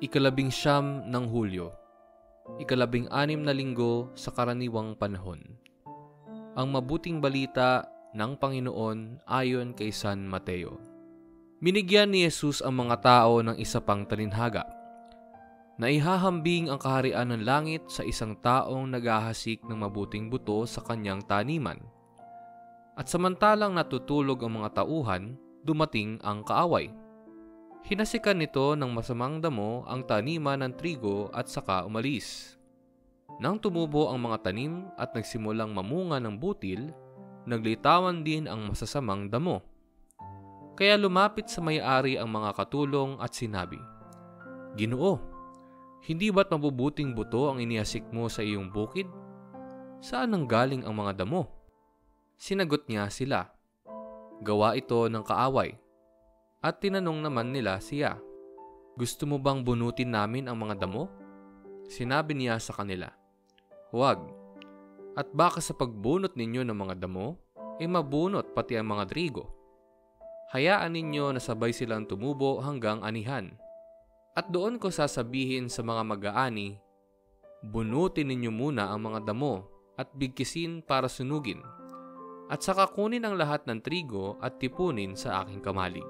Ikalabing-siyam ng Hulyo, ikalabing-anim na linggo sa karaniwang panahon. Ang mabuting balita ng Panginoon ayon kay San Mateo. Binigyan ni Jesus ang mga tao ng isa pang talinhaga. Naihahambing ang kaharian ng langit sa isang taong naghahasik ng mabuting buto sa kanyang taniman. At samantalang natutulog ang mga tauhan, dumating ang kaaway. Hinasikan nito ng masamang damo ang taniman ng trigo at saka umalis. Nang tumubo ang mga tanim at nagsimulang mamunga ng butil, naglitawan din ang masasamang damo. Kaya lumapit sa may-ari ang mga katulong at sinabi, "Ginoo, hindi ba't mabubuting buto ang inihasik mo sa iyong bukid? Saan nanggaling ang mga damo?" Sinagot niya sila, "Gawa ito ng kaaway." At tinanong naman nila siya, "Gusto mo bang bunutin namin ang mga damo?" Sinabi niya sa kanila, "Huwag. At baka sa pagbunot ninyo ng mga damo, mabunot pati ang mga trigo. Hayaan ninyo na sabay silang tumubo hanggang anihan. At doon ko sasabihin sa mga mag-aani, bunutin ninyo muna ang mga damo at bigkisin para sunugin, at saka kunin ang lahat ng trigo at tipunin sa aking kamalig."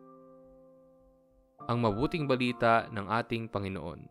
Ang mabuting balita ng ating Panginoon.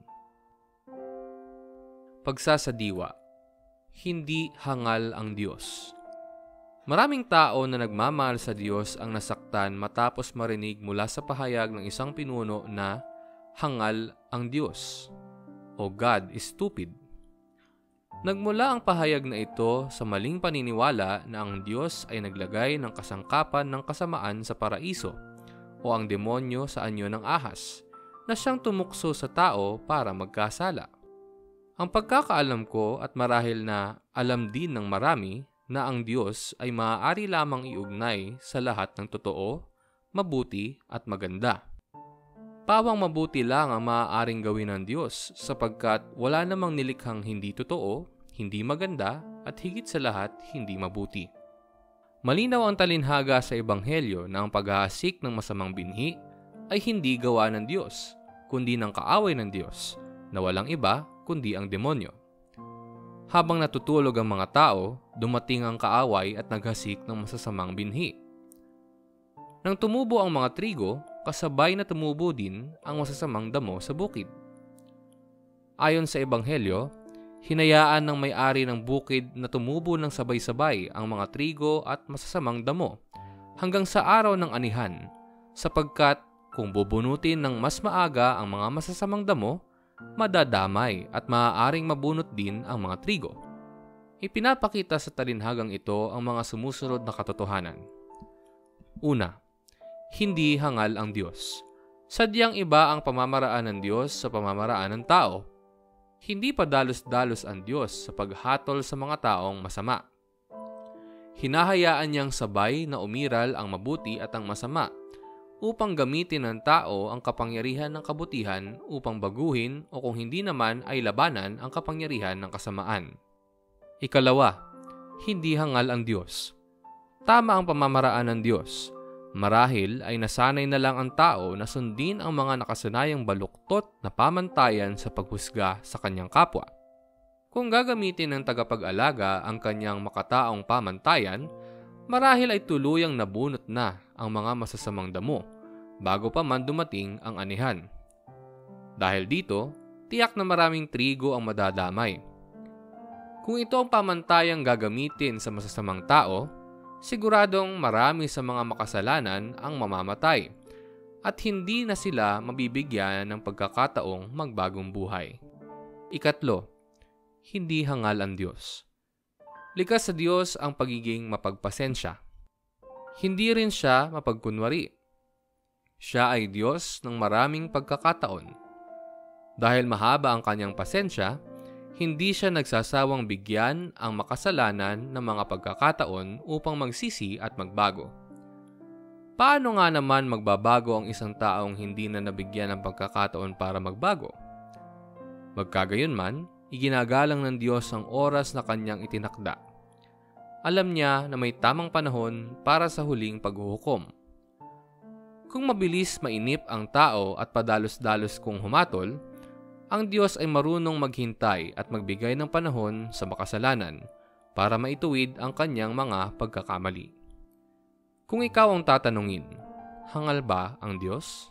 Pagsasadiwa, hindi hangal ang Diyos. Maraming tao na nagmamahal sa Diyos ang nasaktan matapos marinig mula sa pahayag ng isang pinuno na hangal ang Diyos o God is stupid. Nagmula ang pahayag na ito sa maling paniniwala na ang Diyos ay naglagay ng kasangkapan ng kasamaan sa paraiso o ang demonyo sa anyo ng ahas na siyang tumukso sa tao para magkasala. Ang pagkakaalam ko at marahil na alam din ng marami na ang Diyos ay maaari lamang iugnay sa lahat ng totoo, mabuti at maganda. Pawang mabuti lang ang maaaring gawin ng Diyos sapagkat wala namang nilikhang hindi totoo, hindi maganda at higit sa lahat hindi mabuti. Malinaw ang talinhaga sa Ebanghelyo na ang paghahasik ng masamang binhi ay hindi gawa ng Diyos, kundi ng kaaway ng Diyos, na walang iba kundi ang demonyo. Habang natutulog ang mga tao, dumating ang kaaway at naghasik ng masasamang binhi. Nang tumubo ang mga trigo, kasabay na tumubo din ang masasamang damo sa bukid. Ayon sa Ebanghelyo, hinayaan ng may-ari ng bukid na tumubo ng sabay-sabay ang mga trigo at masasamang damo hanggang sa araw ng anihan, sapagkat kung bubunutin ng mas maaga ang mga masasamang damo, madadamay at maaaring mabunot din ang mga trigo. Ipinapakita sa talinhagang ito ang mga sumusunod na katotohanan. Una, hindi hangal ang Diyos. Sadyang iba ang pamamaraan ng Diyos sa pamamaraan ng tao. Hindi pa dalos-dalos ang Diyos sa paghatol sa mga taong masama. Hinahayaan niyang sabay na umiral ang mabuti at ang masama upang gamitin ng tao ang kapangyarihan ng kabutihan upang baguhin o kung hindi naman ay labanan ang kapangyarihan ng kasamaan. Ikalawa, hindi hangal ang Diyos. Tama ang pamamaraan ng Diyos. Marahil ay nasanay na lang ang tao na sundin ang mga nakasanayang baluktot na pamantayan sa paghusga sa kanyang kapwa. Kung gagamitin ng tagapag-alaga ang kanyang makataong pamantayan, marahil ay tuluyang nabunot na ang mga masasamang damo bago pa man dumating ang anihan. Dahil dito, tiyak na maraming trigo ang madadamay. Kung ito ang pamantayang gagamitin sa masasamang tao, siguradong marami sa mga makasalanan ang mamamatay at hindi na sila mabibigyan ng pagkakataong magbagong buhay. Ikatlo, hindi hangal ang Diyos. Likas sa Diyos ang pagiging mapagpasensya. Hindi rin siya mapagkunwari. Siya ay Diyos ng maraming pagkakataon. Dahil mahaba ang kanyang pasensya, hindi siya nagsasawang bigyan ang makasalanan ng mga pagkakataon upang magsisi at magbago. Paano nga naman magbabago ang isang taong hindi na nabigyan ng pagkakataon para magbago? Magkagayunman, iginagalang ng Diyos ang oras na kanyang itinakda. Alam niya na may tamang panahon para sa huling paghuhukom. Kung mabilis mainip ang tao at padalos-dalos kung humatol, Ang Diyos ay marunong maghintay at magbigay ng panahon sa makasalanan para maituwid ang kanyang mga pagkakamali. Kung ikaw ang tatanungin, hangal ba ang Diyos?